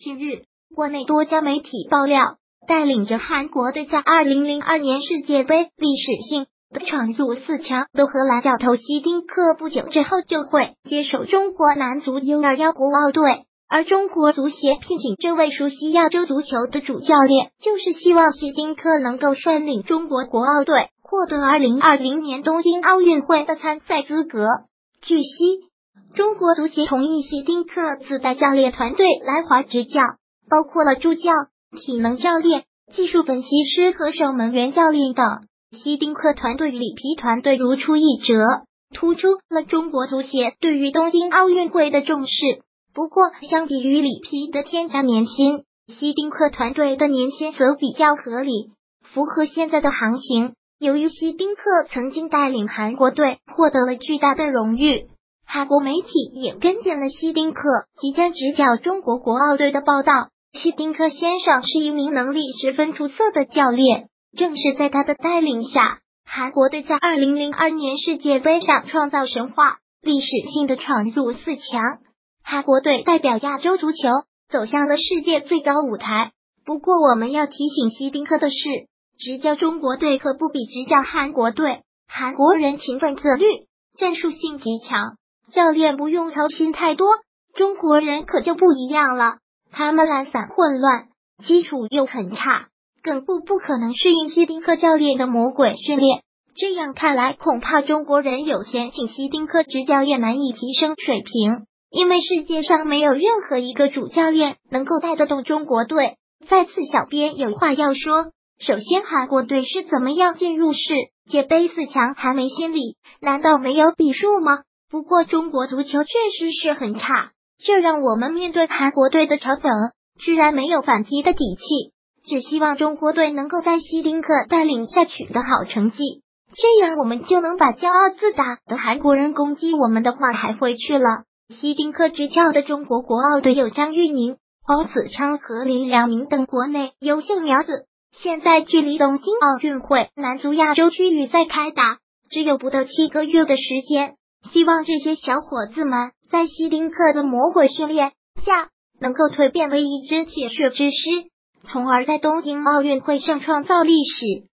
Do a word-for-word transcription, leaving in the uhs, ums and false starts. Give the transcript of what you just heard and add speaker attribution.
Speaker 1: 近日，国内多家媒体爆料，带领着韩国队在二零零二年世界杯历史性的闯入四强的荷兰教头希丁克不久之后就会接手中国男足 U 二十一 国奥队，而中国足协聘请这位熟悉亚洲足球的主教练，就是希望希丁克能够率领中国国奥队获得二零二零年东京奥运会的参赛资格。据悉，中国足协同意希丁克自带教练团队来华执教，包括了助教、体能教练、技术分析师和守门员教练等。希丁克团队里皮团队如出一辙，突出了中国足协对于东京奥运会的重视。不过，相比于里皮的天价年薪，希丁克团队的年薪则比较合理，符合现在的行情。由于希丁克曾经带领韩国队获得了巨大的荣誉，韩国媒体也跟进了希丁克即将执教中国国奥队的报道。希丁克先生是一名能力十分出色的教练，正是在他的带领下，韩国队在二零零二年世界杯上创造神话，历史性的闯入四强。韩国队代表亚洲足球走向了世界最高舞台。不过我们要提醒希丁克的是，执教中国队可不比执教韩国队。韩国人勤奋自律，战术性极强，教练不用操心太多。中国人可就不一样了，他们懒散混乱，基础又很差，更不不可能适应希丁克教练的魔鬼训练。这样看来，恐怕中国人有钱请希丁克执教也难以提升水平。因为世界上没有任何一个主教练能够带得动中国队。在此，小编有话要说。首先，韩国队是怎么样进入世界杯四强还没心理，难道没有比数吗？不过中国足球确实是很差，这让我们面对韩国队的嘲讽，居然没有反击的底气。只希望中国队能够在希丁克带领下取得好成绩，这样我们就能把骄傲自大的韩国人攻击我们的话还回去了。希丁克执教的中国国奥队有张玉宁、黄子昌和林良铭等国内优秀苗子，现在距离东京奥运会男足亚洲区预赛开打只有不到七个月的时间，希望这些小伙子们在希丁克的魔鬼训练下能够蜕变为一支铁血之师，从而在东京奥运会上创造历史。